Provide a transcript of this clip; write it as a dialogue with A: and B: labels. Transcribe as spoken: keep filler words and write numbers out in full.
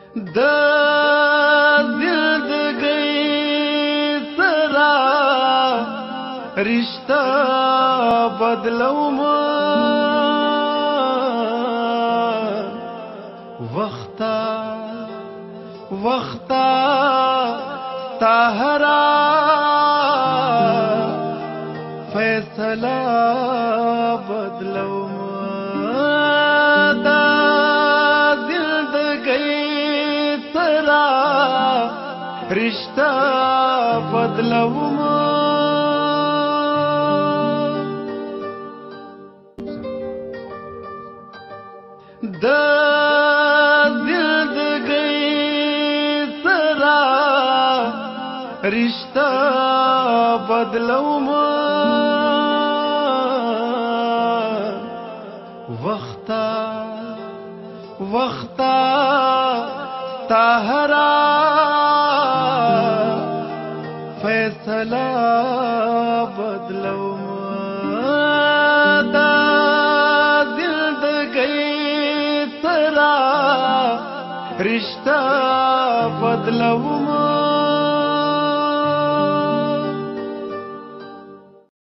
A: د زندګۍ سره رشتہ بدلوم وختا وختا تاهرا فیصلہ بدلوم دا زندگی سرا رشتہ بدلوم دا زندگی سرا رشتہ بدلوم وختا وختا تاهرا فیصلہ بدلوم دا زندگی سرا رشتہ بدلوم